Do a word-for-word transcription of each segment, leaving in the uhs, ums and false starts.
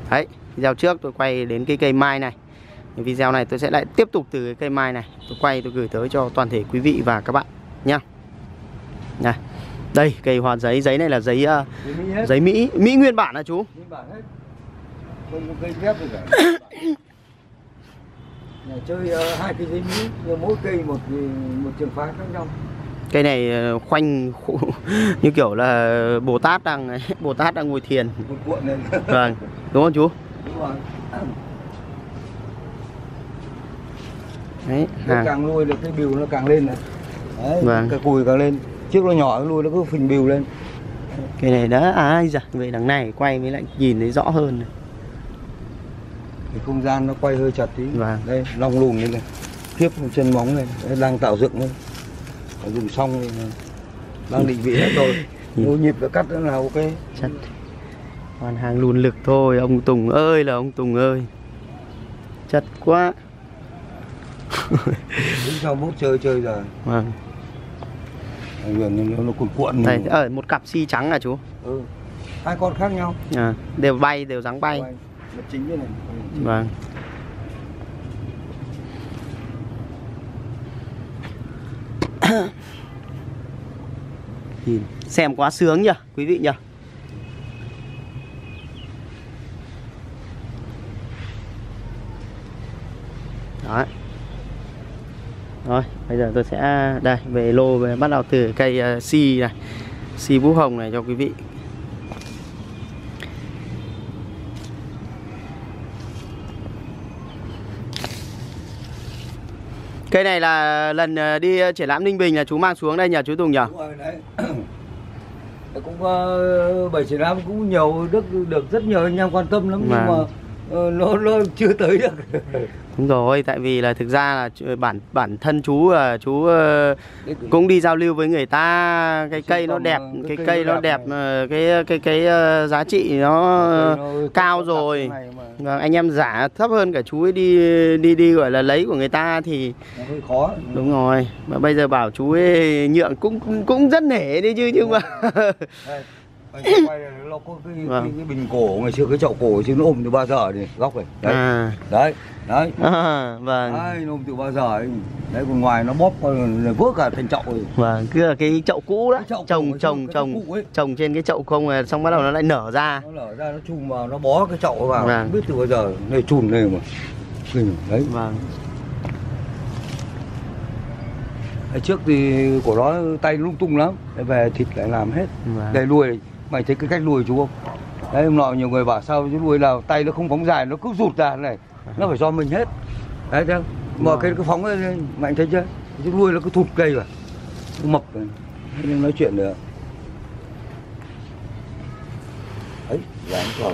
Đấy, video trước tôi quay đến cái cây mai này. Video này tôi sẽ lại tiếp tục từ cái cây mai này tôi quay, tôi gửi tới cho toàn thể quý vị và các bạn nhá. Này, đây cây hoa giấy, giấy này là giấy uh, giấy, giấy Mỹ, Mỹ nguyên bản hả chú? Nguyên bản hết. Không có cây ghép gì cả. Nhà chơi uh, hai cây giấy Mỹ, mỗi cây một một trường phái khác nhau. Cây này khoanh như kiểu là Bồ Tát đang Bồ Tát đang ngồi thiền. Một cuộn này. Vâng, đúng không chú? Đúng rồi. Đấy, nó càng nuôi được cái bìu nó càng lên này. Đấy, vâng. Cái cùi càng lên. Trước nó nhỏ nuôi nó cứ phình bìu lên. Cây này đã ai à, về đằng này quay mới lại nhìn thấy rõ hơn này. Cái không gian nó quay hơi chặt tí. Vâng. Đây, long lùn lên này. Khiếp chân móng này, đấy, đang tạo dựng lên. Dùng xong thì đang định vị hết rồi. Nối nhịp đã cắt nữa là ok. Chắc hoàn hàng lùn lực thôi, ông Tùng ơi là ông Tùng ơi. Chặt quá. Đứng sau bút chơi chơi rồi. Vâng. Nó cuộn cuộn. Đây, ở một cặp si trắng à chú? Ừ. Hai con khác nhau. À, đều bay, đều dáng bay. Một chính như này. Vâng. Nhìn xem quá sướng nhỉ quý vị nhỉ. Đó. Rồi bây giờ tôi sẽ đây về lô về bắt đầu từ cây uh, si này, si vũ hồng này cho quý vị. Cây này là lần đi triển lãm Ninh Bình là chú mang xuống đây nhờ chú Tùng nhỉ? Đúng rồi đấy. Cũng uh, bảy triển lãm cũng nhiều, được được rất nhiều anh em quan tâm lắm. Mà. Nhưng mà uh, nó nó chưa tới được. Đúng rồi, tại vì là thực ra là bản bản thân chú là chú uh, cũng đi giao lưu với người ta, cái cây nó đẹp, cái cây nó đẹp, cái cái cái uh, giá trị nó cao rồi. Vâng, anh em giả thấp hơn cả chú ấy đi đi đi gọi là lấy của người ta thì hơi khó. Đúng rồi. Mà bây giờ bảo chú ấy nhượng cũng cũng rất nể đi chứ nhưng mà Đây, quay này, nó có cái, vâng. cái, cái bình cổ ngày xưa, cái chậu cổ chứ nó ôm từ bao giờ thì góc này. Đấy. À. Đấy. Đấy. À, vâng. Đấy, nó ôm từ bao giờ ấy. Đấy, còn ngoài nó bóp rồi vỡ cả thành chậu rồi. Vâng, cứ là cái chậu cũ đó, chậu trồng trồng trồng trồng trên cái chậu không rồi xong bắt đầu nó lại nở ra. Nó nở ra, nó chùm vào, nó bó cái chậu vào, vâng. Không biết từ bao giờ này chùm này mà. Đấy. Vâng. Đấy, trước thì của nó tay lung tung lắm, đấy, về thịt lại làm hết. Vâng. Đây nuôi, mày thấy cái cách nuôi chú không? Đấy, hôm nọ nhiều người bảo sao chú nuôi nào tay nó không phóng dài, nó cứ rụt ra này, nó phải do mình hết. Đấy, thấy không? Mọi cái cứ phóng lên, mạnh thấy chưa? Chú nuôi nó cứ thụt cây vào, nó mập rồi, không nói chuyện được. Đấy, dáng còn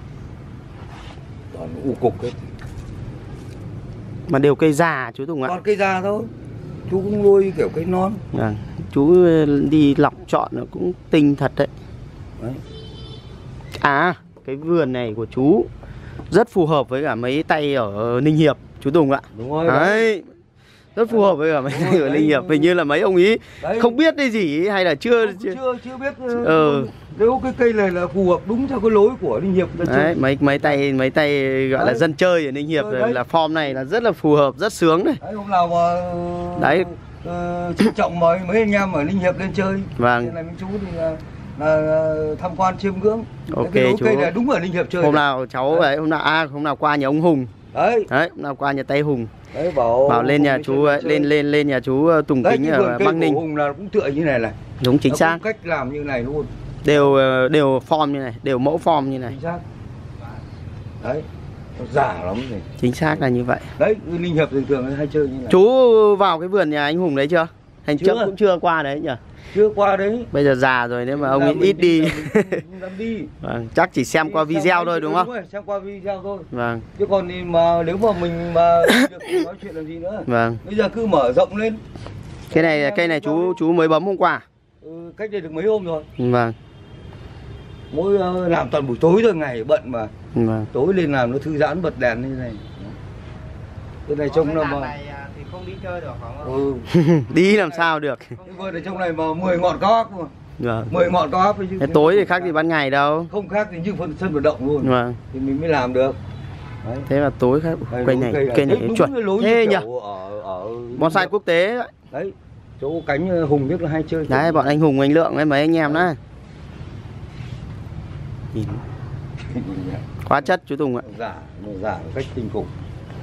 còn u cục hết. Mà đều cây già chú Tùng ạ. Còn cây già thôi. Chú cũng nuôi kiểu cây non. À, chú đi lọc chọn nó cũng tinh thật đấy. Đấy. À, cái vườn này của chú rất phù hợp với cả mấy tay ở Ninh Hiệp chú Tùng ạ. Đúng rồi. Đấy. Đấy. Rất phù hợp với cả mấy tay ở Ninh Hiệp. Hình như là mấy ông ý đấy. Không biết cái gì hay là chưa không, chưa chưa chưa biết. Ừ. Nếu cái cây này là phù hợp đúng theo cái lối của Ninh Hiệp. Đấy, mấy mấy tay mấy tay gọi đấy. Là dân chơi ở Ninh Hiệp đấy. Là form này là rất là phù hợp, rất sướng đấy. Đấy, hôm nào mà đấy uh, trân trọng mời mấy anh em ở Ninh Hiệp lên chơi. Vâng. Này chú thì là, là tham quan chiêm ngưỡng. Ok cái lối chú. Cây này đúng ở Ninh Hiệp chơi. Hôm nào cháu đấy. Đấy, hôm nào à, hôm nào qua nhà ông Hùng. Đấy. Đấy, hôm nào qua nhà Tây Hùng. Đấy, bảo bảo lên nhà chú lên lên lên nhà chú Tùng đấy, Kính ở Bắc Ninh. Hùng là cũng tựa như này này. Đúng chính xác. Cách làm như này luôn. Đều đều form như này, đều mẫu form như này. Chính xác. Đấy. Nó giả lắm này. Chính xác là như vậy. Đấy, Ninh Hiệp thường thường hay chơi như này. Chú vào cái vườn nhà anh Hùng đấy chưa? Hành trước cũng chưa qua đấy nhỉ? Chưa qua đấy. Bây giờ già rồi nếu mà ông ấy ít đi. đi. Vâng, chắc chỉ xem đi qua video thôi đúng không? Đúng rồi, xem qua video thôi. Vâng. Chứ còn thì mà nếu mà mình mà được thì nói chuyện làm gì nữa. Vâng. Bây giờ cứ mở rộng lên. Cái này cây này chú chú mới bấm hôm qua. Ừ, cách đây được mấy hôm rồi. Vâng. Mỗi uh, làm toàn buổi tối thôi, ngày bận mà. Vâng. Tối lên làm nó thư giãn, bật đèn như này. Cái này trông nó mà không đi chơi được không? Ừ. Đi làm sao được. Cái vườn này trong này mà mười ngọn cao ác mà. Vâng. mười ngọn cao áp ấy chứ. Thế tối thì khác gì ban ngày đâu. Không khác thì như phần sân vận động luôn. Vâng. Thì mình mới làm được. Đấy. Thế mà tối khác. Đây, Cây này, cây này đúng chuẩn. Thế nhỉ? Ở, ở Bonsai quốc tế đấy. Đấy, chỗ cánh Hùng biết là hay chơi. Đấy, bọn anh Hùng, anh Lượng ấy, mấy anh em đó. Nhìn. Quá chất chú Tùng ạ. Giả, giả một cách kinh khủng.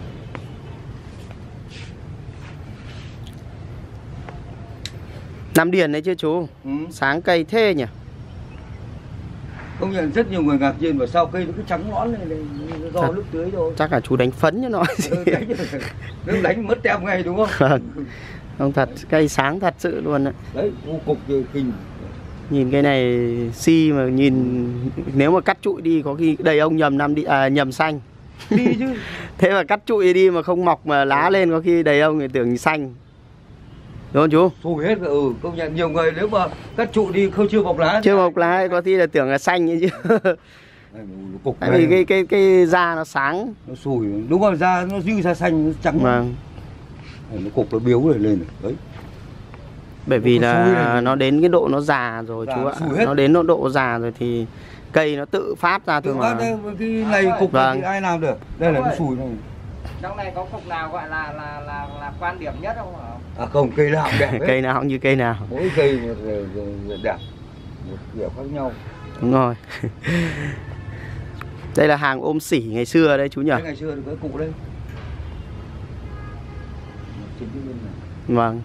Năm điền đấy chứ chú. Ừ. Sáng cây thế nhỉ. Công nhận rất nhiều người ngạc nhiên, và sao cây nó cứ trắng nõn này, này do thật. nước tưới thôi. Chắc là chú đánh phấn cho nó. Ừ, đánh, nếu đánh mất tem ngay đúng không? Vâng. Không thật, cây sáng thật sự luôn đấy. Đấy, vô cục kinh. Nhìn cái này si mà nhìn, nếu mà cắt trụi đi có khi đầy ông nhầm năm đi à, nhầm xanh. Đi chứ. Thế mà cắt trụi đi mà không mọc mà lá lên có khi đầy ông người tưởng xanh. Đúng không chú? Sùi hết rồi. Ừ, công nhận nhiều người nếu mà cắt trụ đi không chưa mọc lá. Chưa mọc lá có khi là tưởng là xanh ấy chứ. Cục tại vì cái cái cái da nó sáng. Nó sùi, đúng rồi, da nó dư da xanh, nó trắng. Vâng. Nó cục nó biếu rồi lên rồi. Đấy. Bởi vì là nó đến cái độ nó già rồi già, chú ạ. Nó đến độ độ già rồi thì cây nó tự phát ra thôi mà. Đây, cái này cục vâng. Thì ai làm được? Đây là cái sùi này. Trong này có cục nào gọi là là là là quan điểm nhất không hả? À không, cây nào đẹp hết. Cây nào cũng như cây nào. Mỗi cây đẹp, một kiểu khác nhau. Đúng rồi. Đây là hàng ôm sỉ ngày xưa đấy chú nhỉ? Ngày xưa thì có cụ đây. Vâng.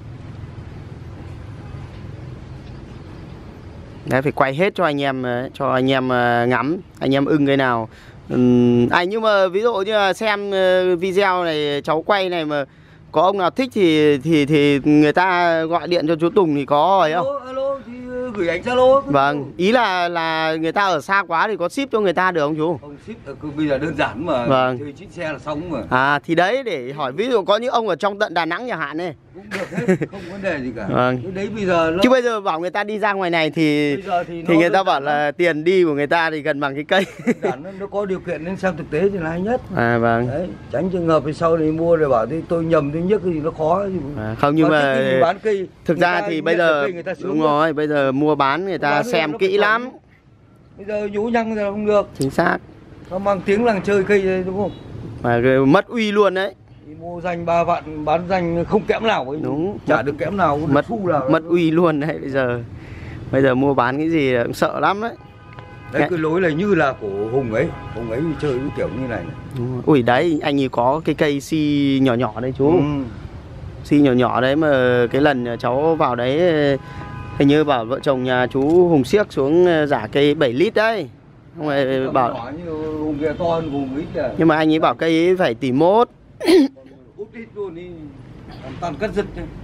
Đấy, phải quay hết cho anh em, cho anh em ngắm, anh em ưng cái nào. Uhm, anh nhưng mà ví dụ như là xem video này cháu quay này mà có ông nào thích thì thì thì người ta gọi điện cho chú Tùng thì có ấy không? Alo, alo thì gửi ảnh Zalo. Vâng, ý là là người ta ở xa quá thì có ship cho người ta được không chú? Không ship, bây giờ đơn giản mà. Vâng. Thuê chín xe là xong mà. À thì đấy để hỏi ví dụ có những ông ở trong tận Đà Nẵng chẳng hạn này. Cũng được hết, không vấn đề gì cả. Vâng. Cái đấy bây giờ nó... Chứ bây giờ bảo người ta đi ra ngoài này thì thì, thì người ta bảo là lắm. Tiền đi của người ta thì gần bằng cái cây. Nó, nó có điều kiện nên xem thực tế thì là hay nhất. À vâng. Đấy, tránh trường hợp thì sau này mua rồi bảo thì tôi nhầm tôi nhất thì nó khó. À, không nhưng mà bán cây, thực ra thì bây giờ đúng rồi, bây giờ mua bán người ta bán xem kỹ lắm. Bây giờ nhú nhăng giờ không được. Chính xác. Nó mang tiếng làng chơi cây đấy, đúng không? Mà mất uy luôn đấy. Đi mua danh ba vạn bán danh không kẽm nào ấy. Đúng. Chả mất, được kẽm nào, mất nào mất uy luôn đấy bây giờ. Bây giờ mua bán cái gì cũng sợ lắm đấy. Đấy, cái lối này như là của Hùng ấy, Hùng ấy chơi cái kiểu như này. Đúng. Ui đấy, anh ấy có cái cây si nhỏ nhỏ đấy chú. Ừ. Si nhỏ nhỏ đấy mà cái lần cháu vào đấy hình như bảo vợ chồng nhà chú Hùng Siếc xuống giả cây bảy lít đấy. Không phải bảo Hùng kia to hơn Hùng ít kìa. Nhưng mà anh ấy bảo cây ấy phải tỷ mốt. Út ít luôn đi. Toàn cất giật chứ.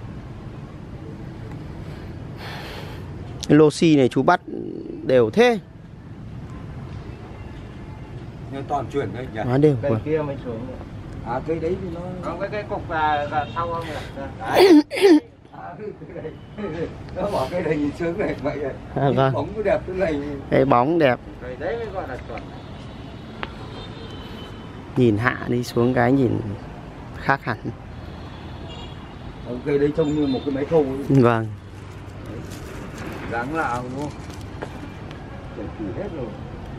Lô xi này chú bắt đều thế. Nhưng toàn chuyển đấy nhỉ. Nó đều. Cây kia mới xuống. À cây đấy thì nó không, cái cái cục là, là sau không nhỉ? Đấy. À, cái này. Nó bỏ cây này nhìn sướng này vậy này. À, vâng. Bóng cứ đẹp thế này. Cái bóng đẹp. Cây đấy mới gọi là chuẩn. Nhìn hạ đi xuống cái nhìn khác hẳn. Cây đấy trông như một cái máy khâu ấy. Vâng. Dáng lạ đúng không? Để hết rồi.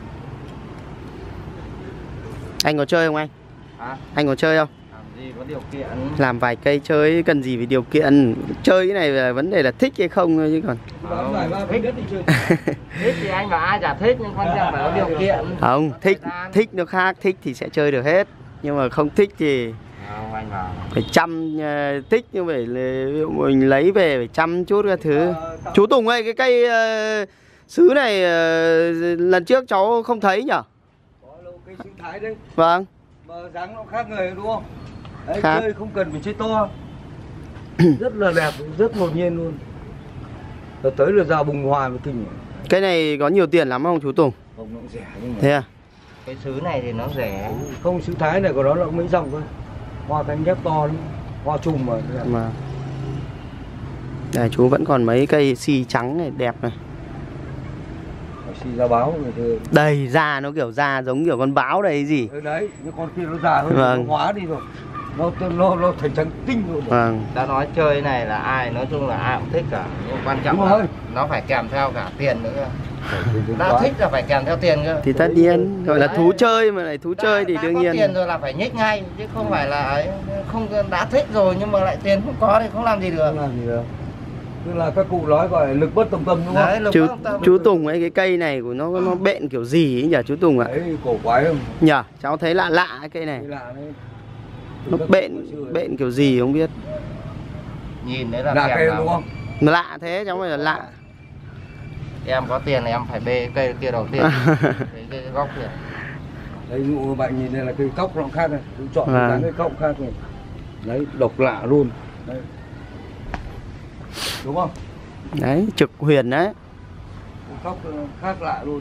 Anh có chơi không anh? Hả? Anh có chơi không? Làm gì có điều kiện. Làm vài cây chơi cần gì vì điều kiện. Chơi cái này là vấn đề là thích hay không thôi chứ còn. Không, thích thì chơi. Thích thì anh bảo ai chả thích nhưng quan trọng phải có điều kiện. Không, thích thích nó khác, thích thì sẽ chơi được hết. Nhưng mà không thích thì không, anh bảo phải chăm uh, thích như vậy là mình lấy về phải chăm chút các thứ. Chú Tùng ơi, cái cây uh, sứ này uh, lần trước cháu không thấy nhở? Có lâu cây sinh thái đấy. Vâng. Mà dáng nó khác người đúng không? Đấy, khác. chơi không cần phải chơi to. Rất là đẹp, rất hồn nhiên luôn. Rồi tới là ra bùng hoa với kinh. Cây này có nhiều tiền lắm không chú Tùng? Không, nó rẻ nhưng mà. Thế à? cái sứ này thì nó rẻ. Không, sứ thái này của nó là mấy dòng thôi. Hoa cánh ghép to lắm. Hoa chùm mà. Mà. Đây chú vẫn còn mấy cây si trắng này đẹp này. Si da báo người thì... Đây da nó kiểu da giống kiểu con báo đây gì. Ừ đấy, nhưng con kia nó già hơn, vâng. nó hóa đi rồi. nó nó nó thành trắng tinh luôn. Vâng. Đã nói chơi này là ai nói chung là ai cũng thích cả, nhưng quan trọng Đúng là rồi. nó phải kèm theo cả tiền nữa cơ. Đã thích là phải kèm theo tiền cơ. Thì tất nhiên gọi là thú chơi mà lại thú Đã- chơi thì đã đương có nhiên. tiền rồi là phải nhích ngay chứ không phải là ấy, không đã thích rồi nhưng mà lại tiền không có thì không làm gì được. Không làm gì được. Tức là các cụ nói gọi là lực bất tòng tâm đúng không? Đấy, lúc Chú đó ta- chú Tùng ấy, cái cây này của nó nó bện kiểu gì ấy nhỉ chú Tùng ạ? Đấy, cổ quái không? Nhỉ, cháu thấy lạ lạ cái cây này. Cái lạ đấy. Nó bện bện kiểu gì không biết. nhìn đấy là Lạ kèm cây vào. đúng không? Mà lạ thế cháu phải là lạ. Em có tiền thì em phải bê cây kia đầu tiên. cái, cái, cái góc kia. Đấy, dụ như bạn nhìn đây là cây cóc nó khác này, tôi chọn Vâng. cái cây cóc khác này. Đấy, độc lạ luôn. Đấy. Đúng không? Đấy, trực huyền đấy. Cây cóc khác lạ luôn.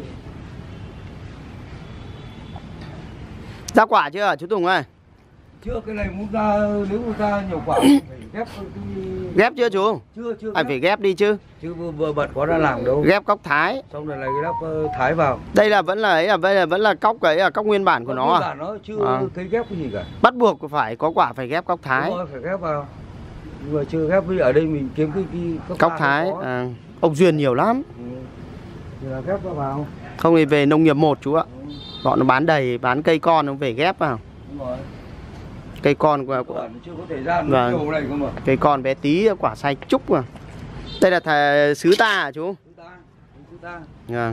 Ra quả chưa chú Tùng ơi? Chưa, cái này muốn ra, nếu mà ra nhiều quả phải ghép cái... Ghép chưa chú? Chưa, chưa À, ghép. phải ghép đi chứ. Chứ vừa, vừa bật có ra làm đâu. Ghép cóc thái. Xong rồi là cái đắp ờ, thái vào. Đây là vẫn là ấy là đây là vẫn là cóc ấy là cóc nguyên bản của Có nó nguyên à? bản nó chưa Vâng. thấy ghép cái gì cả. Bắt buộc phải có quả phải ghép cóc thái. Đúng rồi, phải ghép vào. Nhưng mà chưa ghép, vì ở đây mình kiếm cái, cái Cóc pha thái. có. À, ông Duyên nhiều lắm. Ừ. Thì là ghép vào vào. Không thì về nông nghiệp một chú ạ. Bọn nó bán đầy, bán cây con nó về ghép vào. Đúng rồi. Cây con của, Cơ của bản chưa có thời gian Vâng. nhiều này cơ mà. cây con bé tí quả xay trúc mà. Đây là thà sứ ta à chú? Thứ ta, thứ ta. Vâng.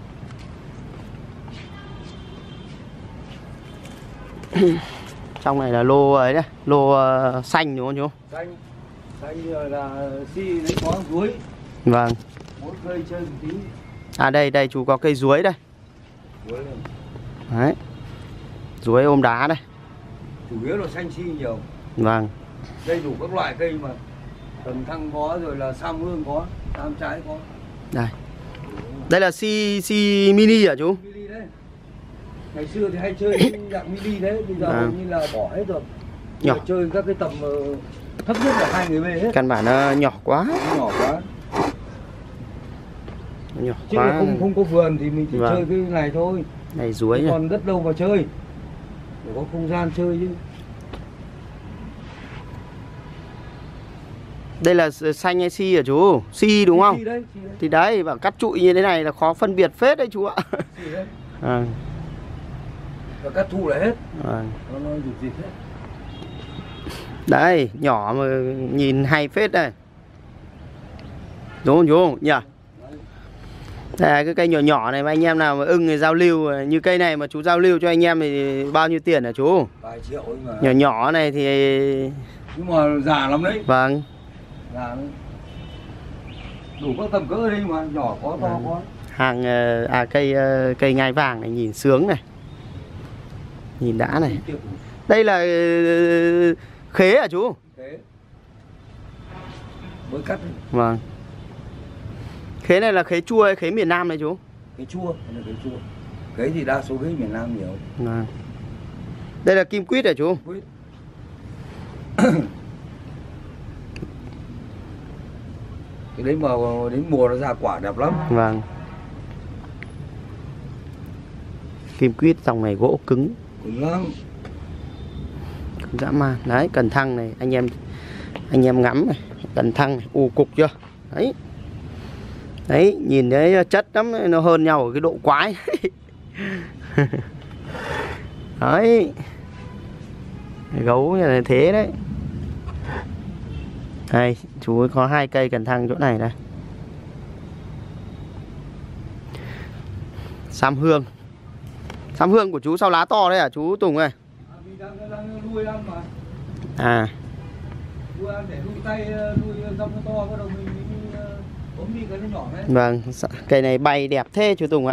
Trong này là lô ấy đấy, lô uh, xanh đúng không chú? Xanh, xanh rồi là si đấy có ruối. Vâng. Mỗi cây chơi một tí. À đây, đây chú có cây ruối đây. Ruối này. Đấy. Ruối ôm đá đây. Chủ yếu là xanh si nhiều. Vâng. Đây đủ các loại cây mà. Cần thăng có, rồi là sam hương có, sam trái có. Đây. Đây là si si mini à chú? Mini đấy. Ngày xưa thì hay chơi dạng mini đấy, bây giờ À. hầu như là bỏ hết rồi. Nhỏ. Giờ chơi các cái tầm ờ, thấp nhất là hai người bê hết. Căn bản nó nhỏ quá, Nhỏ quá. nó nhỏ Chứ là quá. không không có vườn thì mình chỉ Vâng. chơi cái này thôi. Này ruối nhá. Còn đất đâu mà chơi. Để có không gian chơi chứ. Đây là xanh hay si hả chú? Si đúng không? Si đấy, si đấy. Thì đấy, bảo cắt trụi như thế này là khó phân biệt phết đấy chú ạ. Si đấy. À, Và cắt thu lại hết. à. Nó nó rụt rịt hết. Đấy, nhỏ mà nhìn hay phết đây. Đúng không chú nhỉ? Đây là cái cây nhỏ nhỏ này mà anh em nào mà ưng thì giao lưu, như cây này mà chú giao lưu cho anh em thì bao nhiêu tiền hả chú? Vài triệu ấy mà. Nhỏ nhỏ này thì Nhưng mà già lắm đấy. vâng. Già lắm. Đủ các tầm cỡ ở đây mà, nhỏ có to Ừ. có. Hàng ờ, à cây ờ, cây ngai vàng này nhìn sướng này. Nhìn đã này. Đây là ờ, khế hả chú? Thế. Mới cắt đấy. Vâng. Khế này là khế chua hay khế miền Nam này chú? Cái chua, cái này cái chua. Cái thì đa số cái miền Nam nhiều. Vâng. Đây là kim quýt hả chú? Quýt. Cái đấy mà đến mùa nó ra quả đẹp lắm. Vâng. Kim quýt dòng này gỗ cứng, Cứng lắm. cứng dã man. Đấy, cần thăng này, anh em anh em ngắm này, cần thăng này, u cục chưa? Đấy. Đấy, nhìn thấy chất lắm, nó hơn nhau ở cái độ quái. Đấy. Gấu như là thế đấy. Đây, chú ấy có hai cây cần thăng chỗ này đây. Sam hương. Sam hương của chú sao lá to đấy à chú Tùng ơi? Vì đang, đang nuôi ăn mà. À, Nuôi ăn để nuôi tay, nuôi rong nó to, bắt đầu mình, mình ốm đi cái nó nhỏ đấy. vâng, cây này bay đẹp thế chú Tùng ạ.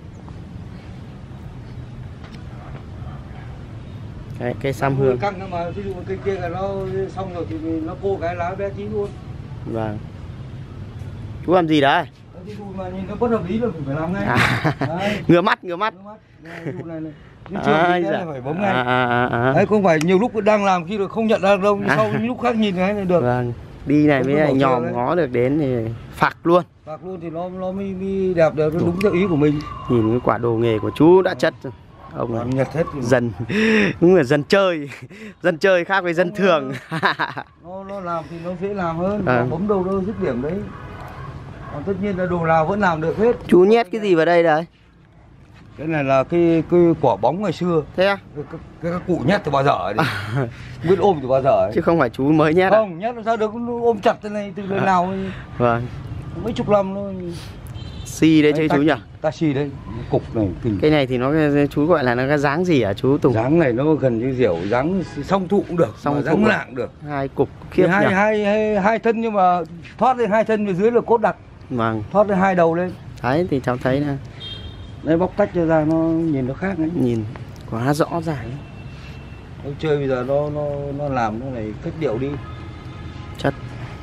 Đấy, cây sam hương. Căng nữa mà, ví dụ cây kia là nó xong rồi thì nó cô cái lá bé tí luôn. Vâng. Chú làm gì đấy? Ví dụ mà nhìn nó bất hợp lý là phải làm ngay. À, Đấy. ngửa mắt, ngửa mắt. Ví dụ này này. Như trường À, thì dạ. là phải bấm ngay. À, à, à, à. Đấy, không phải nhiều lúc đang làm khi được không nhận ra đâu, nhưng À. sau những lúc khác nhìn cái này được. Vâng. Đi này Không mới có lại bỏ nhòm chưa đấy. ngó được đến thì phạc luôn. Phạc luôn thì nó nó mới, mới đẹp được, nó đúng theo ý của mình. Nhìn cái quả đồ nghề của chú đã chất rồi. Ông làm nhật hết thì dân đúng là dân chơi. Dân chơi khác với dân thường. nó nó làm thì nó dễ làm hơn, À. bấm đầu đâu dứt điểm đấy. Còn tất nhiên là đồ nào vẫn làm được hết. Chú nhét cái gì vào đây đấy? Cái này là cái cái quả bóng ngày xưa. Thế à? Cái, cái, cái các cụ nhét từ bao giờ ấy đi. Biết ôm từ bao giờ ấy. Chứ không phải chú mới nhét à? Không, nhét làm sao được, ôm chặt thế này từ đời nào ấy. Vâng. Mấy chục năm thôi. Xi đấy chứ chú nhỉ? Taxi đấy, cục này kinh. Cái này thì nó chú gọi là nó cái dáng gì hả chú Tùng? Dáng này nó gần như kiểu dáng song thụ cũng được, Song mà thụ dáng à? lạng cũng được. Hai cục khiếp hai, nhỉ? hai hai hai thân nhưng mà thoát lên hai thân, phía dưới là cốt đặc. Vâng. Thoát lên hai đầu lên. Đấy thì cháu thấy nè. Đấy, bóc tách cho ra nó nhìn nó khác đấy. Nhìn quá rõ ràng. Nó chơi bây giờ nó nó nó làm nó này cách điệu đi. Chất.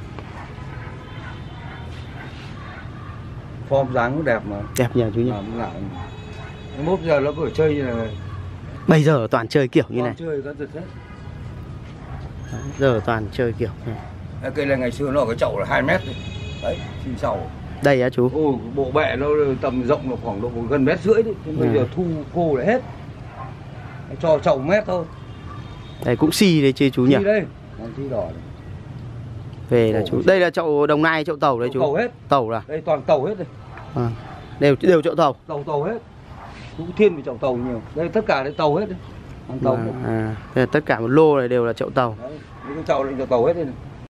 Form dáng nó đẹp mà. Đẹp nhỉ chú nhỉ? Làm lại. Mốt giờ nó cứ chơi như này. Bây giờ toàn chơi kiểu như này. Chơi có giật hết. Đấy, giờ toàn chơi kiểu này. Cái cây này ngày xưa nó ở cái chậu là hai mét đấy. Đấy, xin sau. Đây á chú? Ồ, bộ bẹ nó tầm rộng là khoảng độ gần mét rưỡi đấy. Thế bây Ừ. giờ thu cô lại hết. Cho chậu mét thôi. Đây cũng xi đấy chứ chú nhỉ? Thi đây. Còn thi đỏ này. Về là Ồ, chú. Đây là chậu Đồng Nai, chậu tàu đấy chú. Tàu hết. Tàu là. Đây toàn tàu hết đây. À. Đều đều chậu tàu. Tàu tàu hết. Chú Thiên với chậu tàu nhiều. Đây tất cả đây tàu hết đây. Ăn tàu. À, à. Thế là tất cả một lô này đều là chậu tàu. Đấy, những cái chậu này chậu tàu hết đây này.